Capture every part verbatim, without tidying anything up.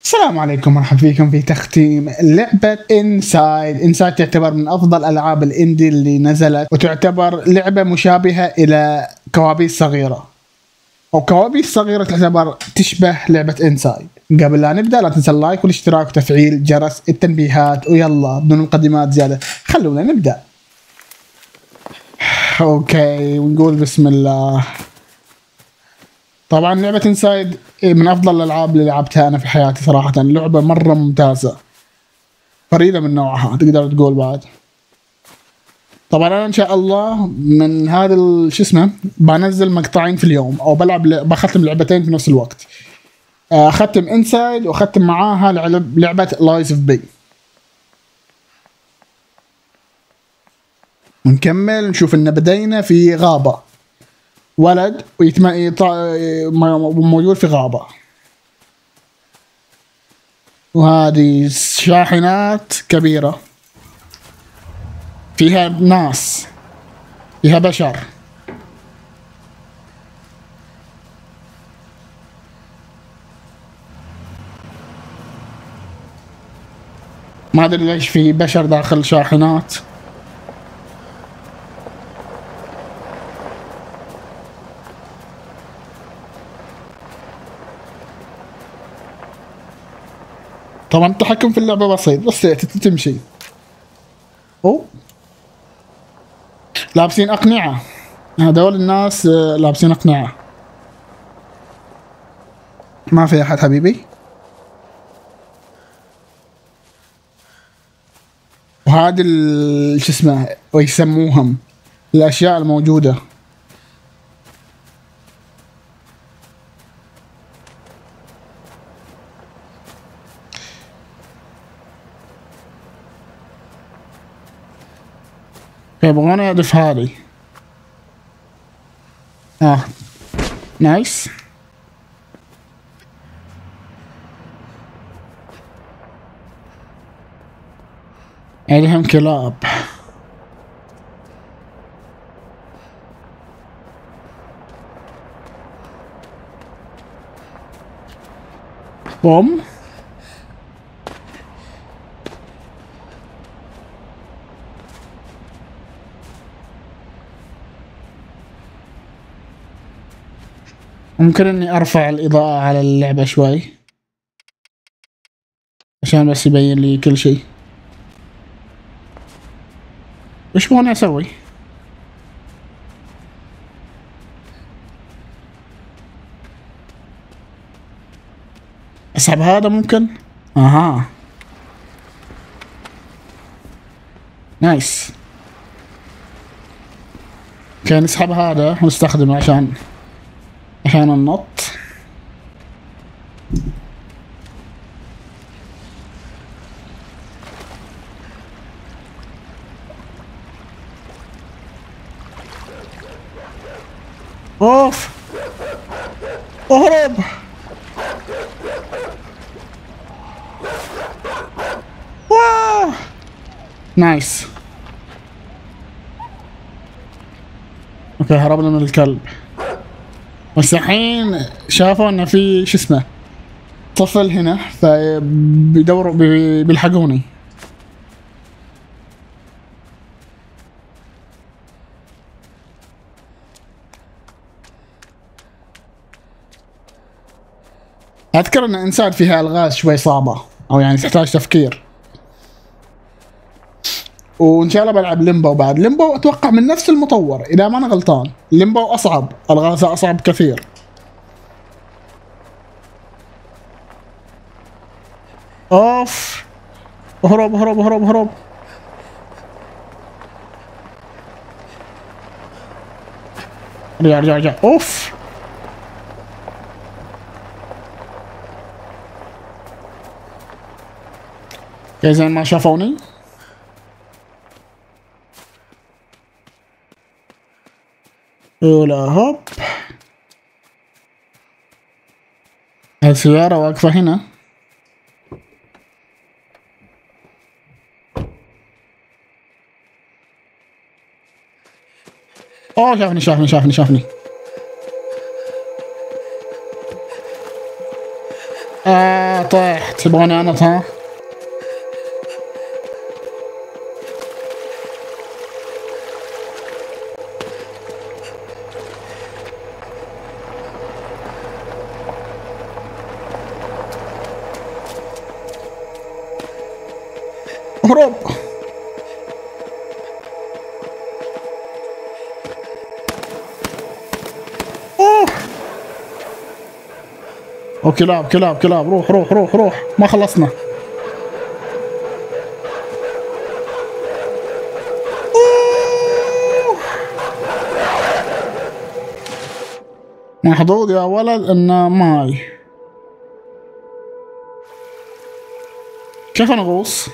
السلام عليكم، مرحبا فيكم في تختيم لعبة انسايد. انسايد تعتبر من افضل العاب الاندي اللي نزلت، وتعتبر لعبة مشابهة الى كوابيس صغيرة، او كوابيس صغيرة تعتبر تشبه لعبة انسايد. قبل لا نبدأ لا تنسى اللايك والاشتراك وتفعيل جرس التنبيهات، ويلا بدون مقدمات زيادة خلونا نبدأ. اوكي ونقول بسم الله. طبعا لعبة انسايد من افضل الالعاب اللي لعبتها انا في حياتي صراحة، لعبة مرة ممتازة فريدة من نوعها تقدر تقول. بعد طبعا انا ان شاء الله من هذا شو اسمه بنزل مقطعين في اليوم، او بلعب بختم لعبتين في نفس الوقت. اختم انسايد واختم معاها لعبة لايز اوف بي، ونكمل نشوف ان بدينا في غابة، ولد ويتم... يط... موجود في غابة، وهذه شاحنات كبيرة فيها ناس، فيها بشر. ما ادري ليش في بشر داخل شاحنات. طبعا التحكم في اللعبة بسيط، بس تمشي. اوه لابسين اقنعة، هذول الناس لابسين اقنعة. ما في احد حبيبي. وهذا شو اسمه ويسموهم الاشياء الموجودة. يبغون يضيف هذه. اه نايس. عليهم كلاب. بوم. ممكن اني ارفع الاضاءة على اللعبة شوي عشان بس يبين لي كل شيء. وش بغني اسوي؟ اسحب هذا ممكن. اها نايس. كان نسحب هذا ونستخدمه عشان عشان النط. اوف اهرب. واه نايس. اوكي هربنا من الكلب، بس الحين شافوا ان في شو اسمه طفل هنا، فبيدوروا بي بيلحقوني. اذكر ان انسان فيها الغاز شوي صعبة، او يعني تحتاج تفكير. وان شاء الله بلعب ليمبو بعد. ليمبو اتوقع من نفس المطور اذا ما انا غلطان. ليمبو اصعب، الغازها اصعب كثير. اوف اهرب اهرب اهرب اهرب. رجع رجع رجع. اوف يا زين ما شافوني. ولا هوب. السيارة واقفة هنا. اوه شافني شافني شافني شافني. آه طيحت، تبغاني أنط ها؟ اهرب. اوه او كلاب كلاب كلاب، روح روح روح روح، ما خلصنا. أوه. محظوظ يا ولد انه ماي. كيف نغوص؟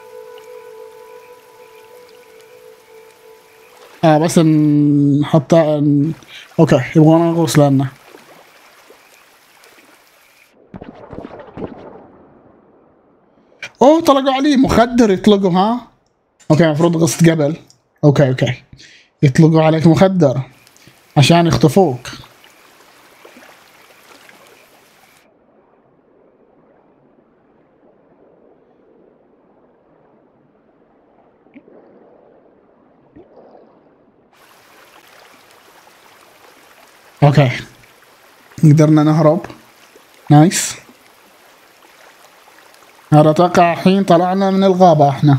اه بس نحط ن... اوكي يبغون نغوص لنا. اوه طلقوا علي مخدر يطلقوا ها؟ اوكي المفروض غصت قبل. اوكي اوكي يطلقوا عليك مخدر عشان يخطفوك. اوكي قدرنا نهرب. نايس. هذا اتوقع الحين طلعنا من الغابة احنا.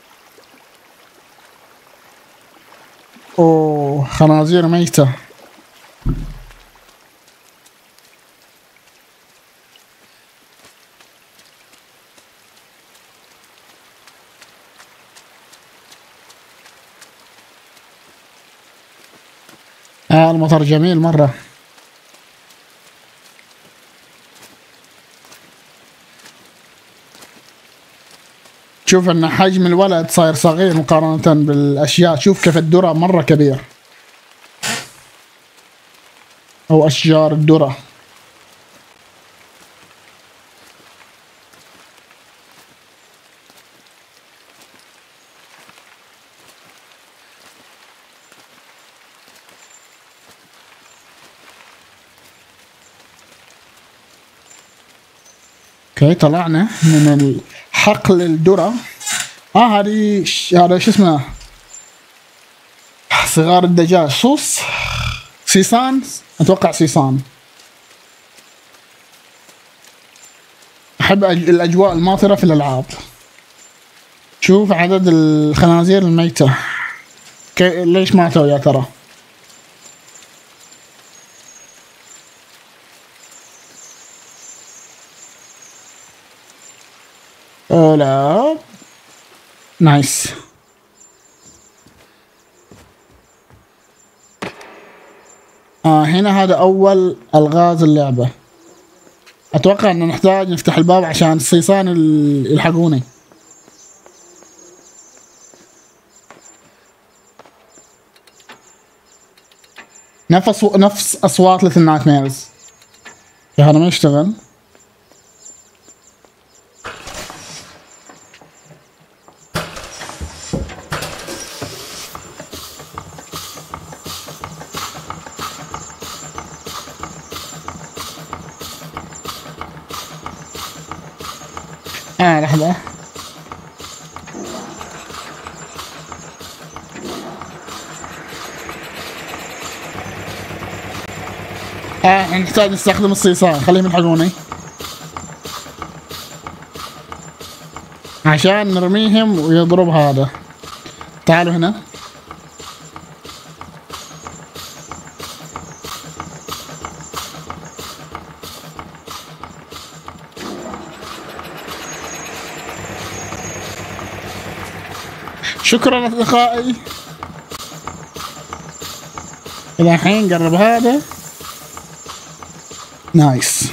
اوه خنازير ميتة. آه المطر جميل مرة. شوف ان حجم الولد صاير صغير مقارنة بالاشياء، شوف كيف الذرة مرة كبير، او اشجار الذرة. اوكي طلعنا من حقل الذرة. اه هذه ش... هذا شو اسمه، صغار الدجاج، صوص سيسان اتوقع، سيسان. احب أج... الاجواء الماطرة في الالعاب. شوف عدد الخنازير الميتة. كي... ليش ماتوا يا ترى؟ أوه لا. نايس. آه هنا هذا أول ألغاز اللعبة. أتوقع أن نحتاج نفتح الباب عشان الصيصان يلحقوني. نفس نفس أصوات ليتل نايت ميرز. يا هذا ما يشتغل. آه لحظة. آه نحتاج نستخدم الصيصان، خليهم يلحقوني عشان نرميهم ويضرب هذا. تعالوا هنا. شكرا اصدقائي. الى الحين قرب هذا. نايس.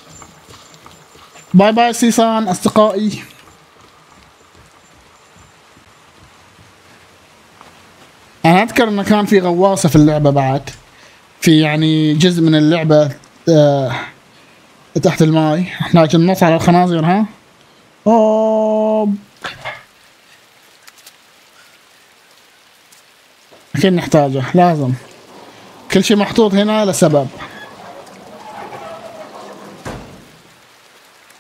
باي باي سيسان اصدقائي. انا اذكر انه كان في غواصة في اللعبة بعد، في يعني جزء من اللعبة آه تحت الماي. احنا عشان ننط على الخنازير ها. اوه اكيد نحتاجه، لازم. كل شيء محطوط هنا لسبب.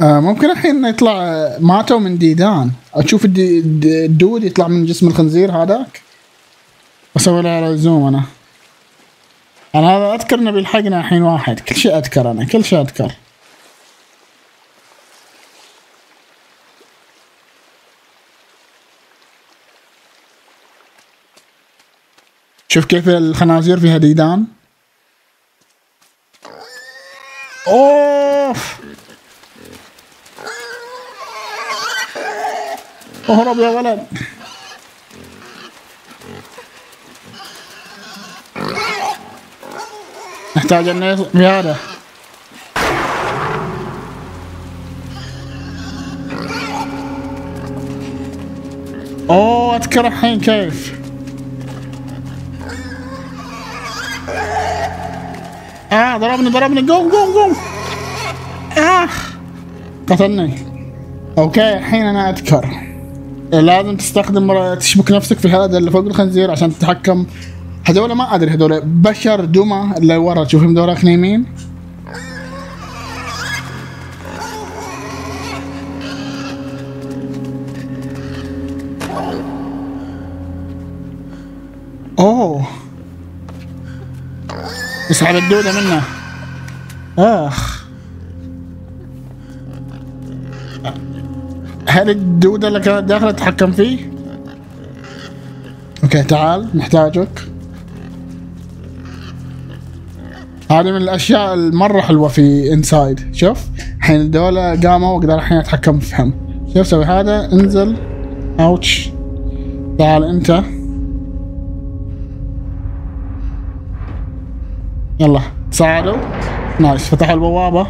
آه ممكن الحين يطلع آه، ماتوا من ديدان. اشوف الدي الدود يطلع من جسم الخنزير هذاك. اسوي له على زوم انا. انا هذا اذكر انه بيلحقنا الحين واحد. كل شيء اذكر انا كل شيء اذكر. شوف كيف الخنازير فيها ديدان. اوف اهرب يا ولد. نحتاج ان يطلع بهذا. اوه اذكر الحين كيف. اه ضربني ضربني قوم قوم قوم. اه قتلني. اوكي الحين انا اذكر لازم تستخدم تشبك نفسك في هذا اللي فوق الخنزير عشان تتحكم. هذول ما ادري هذول بشر دمى اللي ورا تشوفهم ذولاك نايمين. اوه اسحب الدودة منه. اخ هل الدودة اللي كانت داخلة تتحكم فيه؟ اوكي تعال نحتاجك. هذه من الاشياء المرة حلوة في انسايد. شوف الحين الدولة قاموا واقدر الحين اتحكم فيهم. شوف سوي هذا انزل. اوتش تعال انت. يلا تساعدوا. نايس فتحوا البوابة.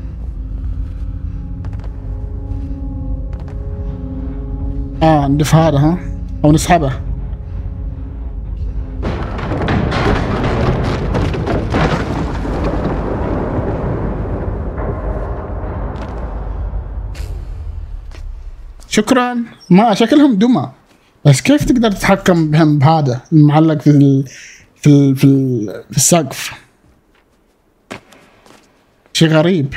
اه ندف هذا ها او نسحبه. شكرا. ما شكلهم دمى بس كيف تقدر تتحكم بهم بهذا المعلق في ال... في ال... في, ال... في السقف. شيء غريب.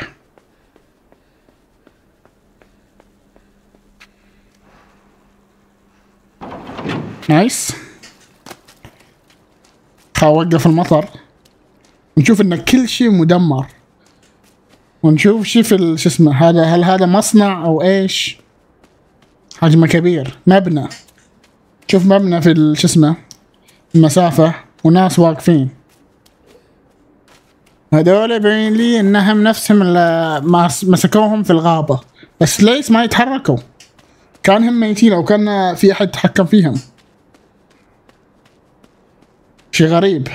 نايس. خا اوقف المطر ونشوف ان كل شيء مدمر ونشوف شي في شو اسمه هذا. هل هذا مصنع او ايش؟ حجمه كبير مبنى. شوف مبنى في شو اسمه المسافة وناس واقفين. هذول يبين لي انهم نفسهم اللي مسكوهم في الغابة بس ليش ما يتحركوا؟ كانهم ميتين او كان في احد تحكم فيهم. شي غريب.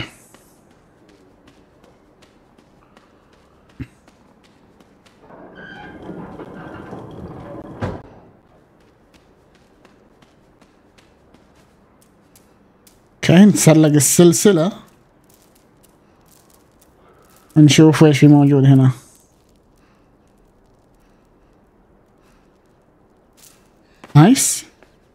اوكي نتسلق السلسلة نشوف ايش في موجود هنا. نايس.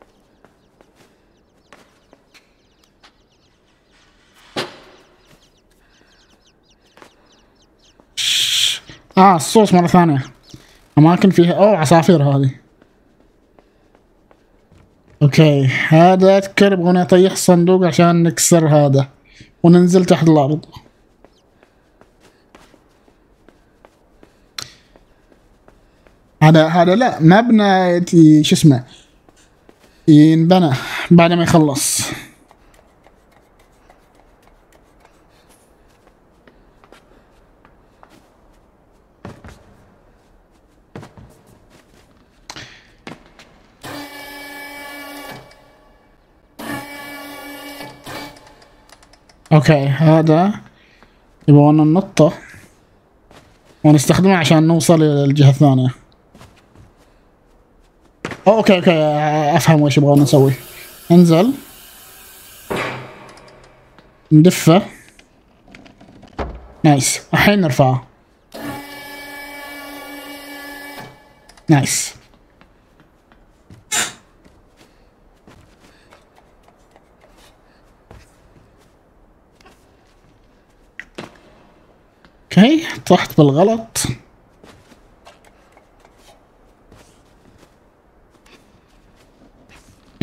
اه الصوص مرة ثانية. اماكن فيها اوه عصافير هذه. اوكي هذا اذكر يبغون يطيح الصندوق عشان نكسر هذا وننزل تحت الارض. هذا هذا لا مبنى شو اسمه ينبنى بعد ما يخلص. اوكي هذا يبغون ننطه ونستخدمه عشان نوصل الى الجهة الثانية. اوكي اوكي افهم وش يبغون نسوي. انزل ندفه. نايس الحين نرفعه. نايس. اوكي طحت بالغلط.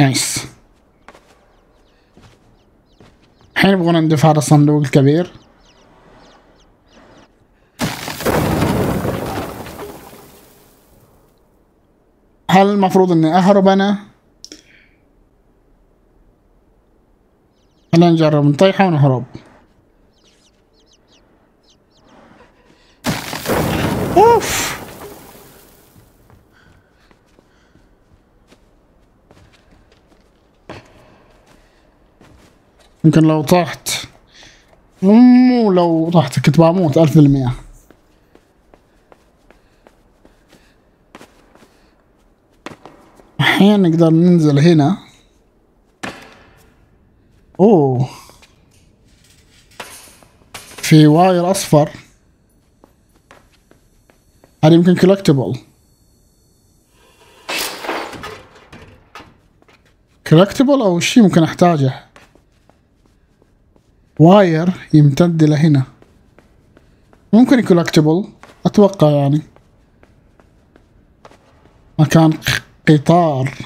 نايس. الحين يبغون ندف هذا الصندوق الكبير. هل المفروض اني اهرب انا؟ خلينا نجرب نطيحه ونهرب. اوف يمكن لو طحت، مو لو طحت كنت بموت ألف بالمية. أحيانا نقدر ننزل هنا. أوه في واير أصفر، هذا يمكن كولكتبل. كولكتبل أو شي ممكن أحتاجه. واير يمتد لهنا، ممكن كولكتبل أتوقع يعني. مكان قطار.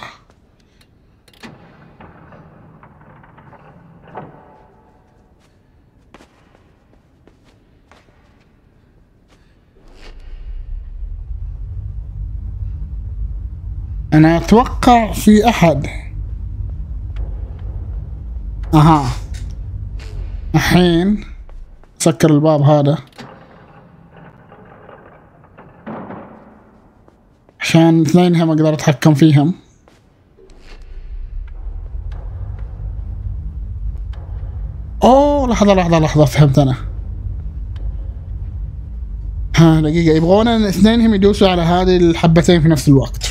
أنا أتوقع في أحد. أها الحين سكر الباب هذا عشان اثنينهم اقدر اتحكم فيهم. اوه لحظة لحظة لحظة فهمت انا. ها دقيقة، يبغون ان اثنينهم يدوسوا على هذه الحبتين في نفس الوقت.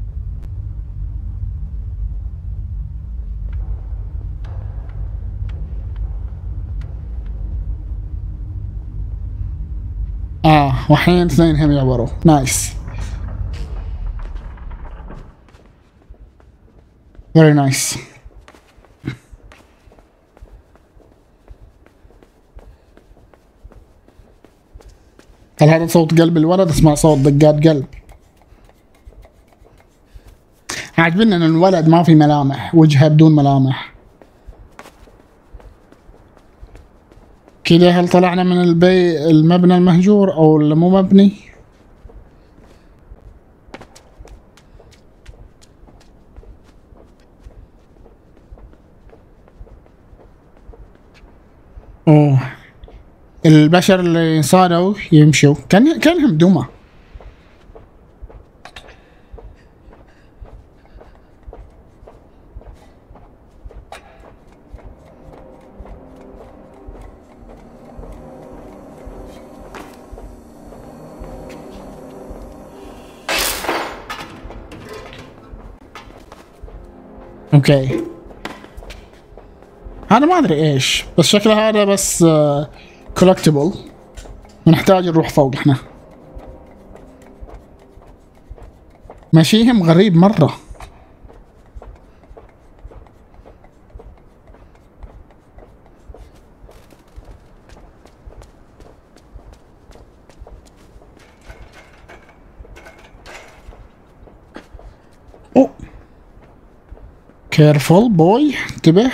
اه وحين اثنينهم يعبروا. نايس very nice. هل هذا صوت قلب الولد؟ اسمع صوت دقات قلب. عاجبني ان الولد ما في ملامح، وجهه بدون ملامح كذا. هل طلعنا من البي المبنى المهجور او اللي مو مبني؟ اوه البشر اللي صاروا يمشوا كان كانهم دمى. اوكي هذا ما ادري ايش، بس شكله هذا بس كولكتبل. ونحتاج نروح فوق احنا. ماشيهم غريب مرة. اوه كيرفول بوي انتبه.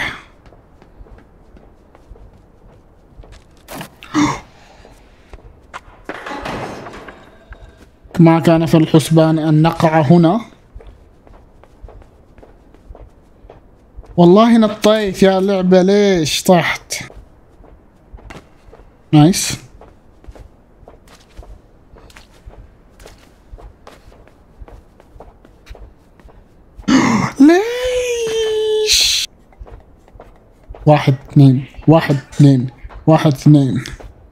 ما كان في الحسبان أن نقع هنا. والله نطيت يا لعبة، ليش طحت؟ نايس. ليش؟ واحد اثنين واحد اثنين واحد اثنين.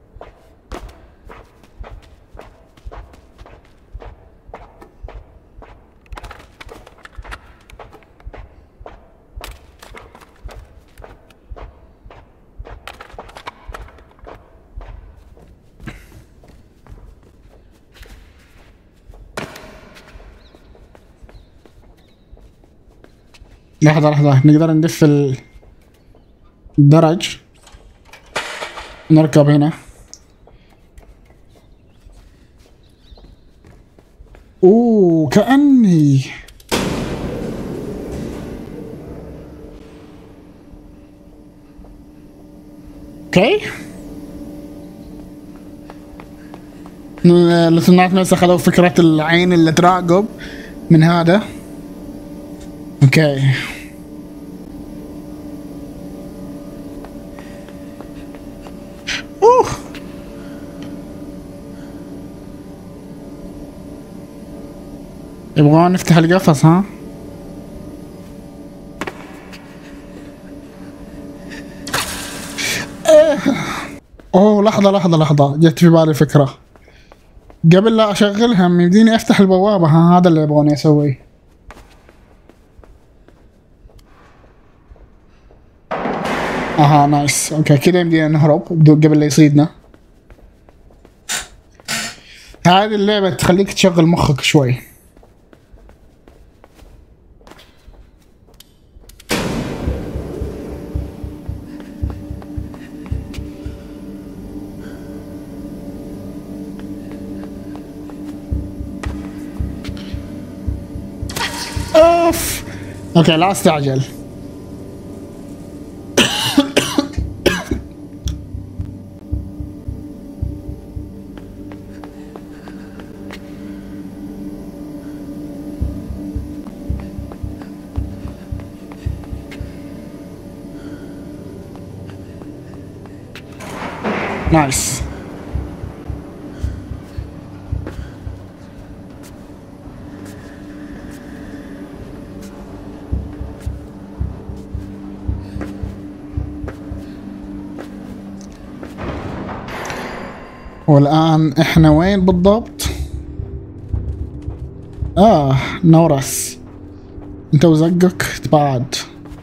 لحظة لحظة، نقدر ندف الدرج نركب هنا. اوه كأني اوكي. الاثنين ناس اخذوا فكرة العين اللي تراقب من هذا. اوكي. اوه يبغون نفتح القفص ها؟ اوه لحظة لحظة لحظة، جت في بالي فكرة. قبل لا اشغلها يمديني افتح البوابة، ها هذا اللي يبغوني اسويه. اها نايس، اوكي كذا يمدينا نهرب قبل لا يصيدنا. هذه اللعبة تخليك تشغل مخك شوي. اوف اوكي لا استعجل. نايس. والآن احنا وين بالضبط؟ اه نورس، انت وزقك تبعد.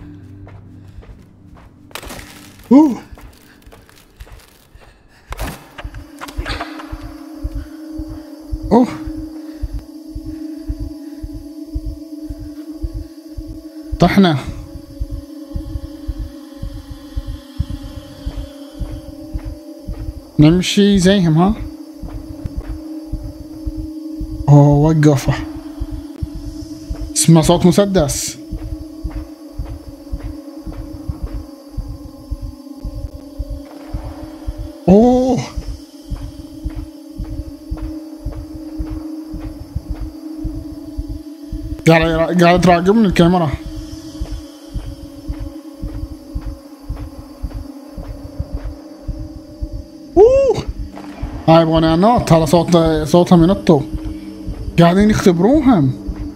اوه اوه طحنا. نمشي زيهم ها. اوه وقفه، اسمع صوت مسدس. اوه قاعد قاعد تراقبني الكاميرا. اوه هاي يبغوني انط، هذا صوت صوتهم ينطوا، قاعدين يختبروهم.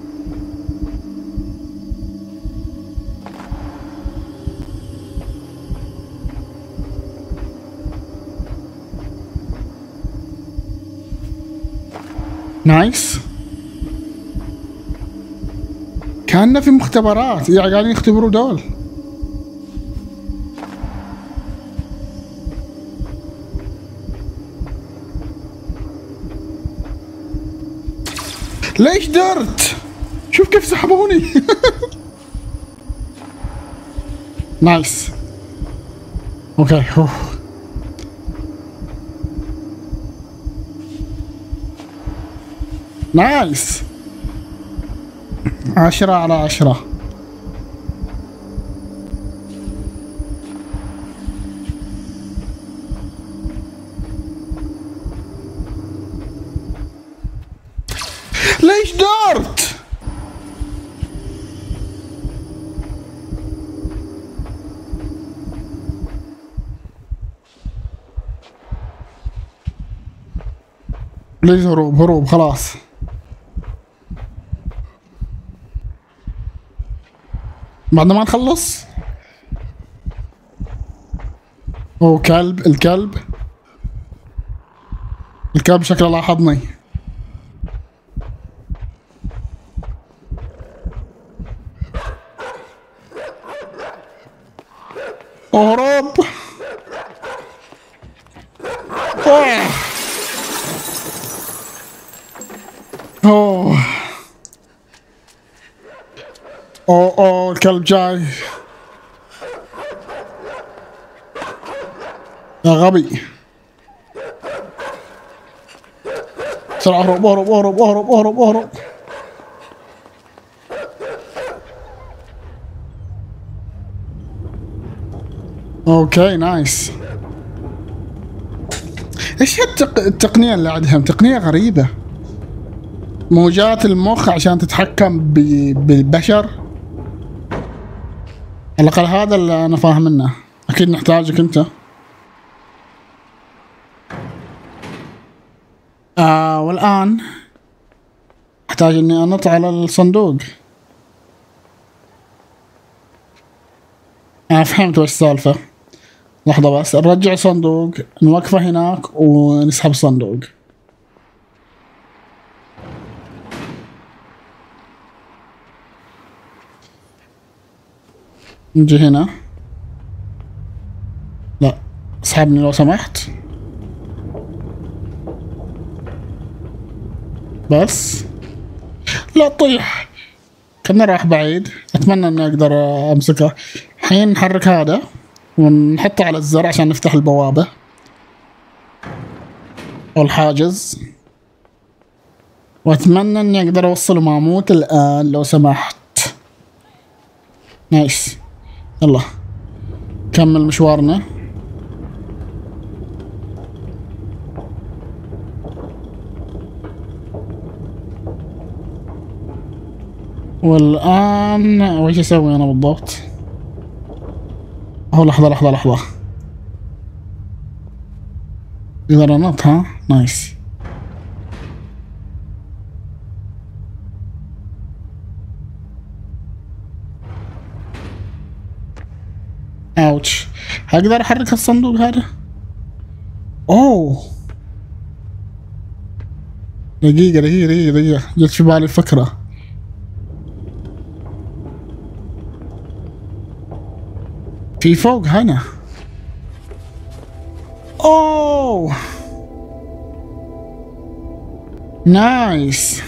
نايس. كأنه في مختبرات، يعني قاعدين يختبروا دول. ليش درت؟ شوف كيف سحبوني. نايس. اوكي اوه نايس. عشرة على عشرة. ليش دارت؟ ليش هروب هروب خلاص. بعد ما نخلص. اوه كلب، الكلب الكلب شكله لاحظني. اهرب. اوه اوه اوه اوه الكلب جاي يا غبي. بسرعة اهرب اهرب اهرب اهرب اهرب اهرب. اوكي نايس. ايش التق... التقنية اللي عندهم؟ تقنية غريبة. موجات المخ عشان تتحكم ب... بالبشر. على الأقل هذا اللي أنا فاهم منه. أكيد نحتاجك أنت. آه والآن أحتاج إني أنط على الصندوق. أنا فهمت وش السالفة. لحظة بس نرجع الصندوق، نوقفه هناك ونسحب الصندوق. نجي هنا. لا اسحبني لو سمحت. بس لا تطيح. كنا راح بعيد. اتمنى اني اقدر امسكه. الحين نحرك هذا ونحطه على الزر عشان نفتح البوابة او الحاجز. واتمنى اني اقدر اوصله ما اموت الان لو سمحت. نايس. يلا كمل مشوارنا. والآن وش اسوي انا بالضبط؟ اهو لحظة لحظة لحظة. اقدر انط ها؟ نايس. اوتش. هقدر احرك الصندوق هذا؟ اوه دقيقة دقيقة دقيقة دقيقة جت في بالي فكرة. في فوق هنا. اوه نايس.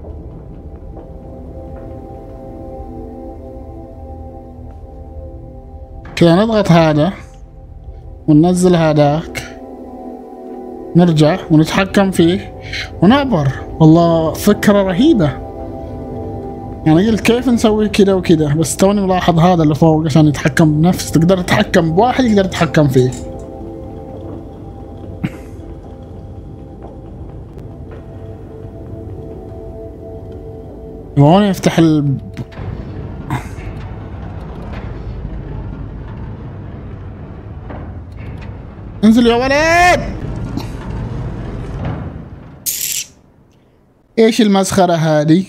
كذا نضغط هذا وننزل هذاك، نرجع ونتحكم فيه ونعبر. والله فكرة رهيبة. يعني قلت كيف نسوي كذا وكذا، بس توني ملاحظ هذا اللي فوق عشان يتحكم بنفسه. تقدر تتحكم بواحد يقدر يتحكم فيه. وهون يفتح ال انزل يا ولد. ايش المسخرة هذه؟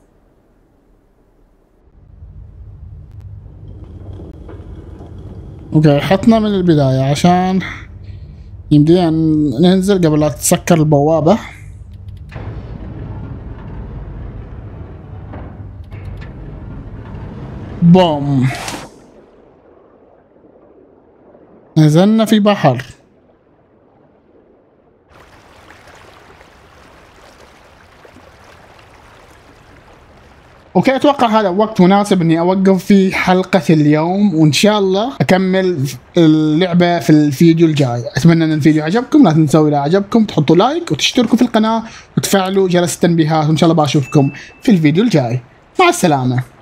اوكي حطنا من البداية عشان يمدينا ننزل قبل لا تسكر البوابة. بوم. نزلنا في بحر. اوكي اتوقع هذا وقت مناسب اني اوقف في حلقة اليوم، وان شاء الله اكمل اللعبة في الفيديو الجاي. اتمنى ان الفيديو عجبكم. لا تنسوا اذا عجبكم تحطوا لايك وتشتركوا في القناة وتفعلوا جرس التنبيهات، وان شاء الله بشوفكم في الفيديو الجاي. مع السلامة.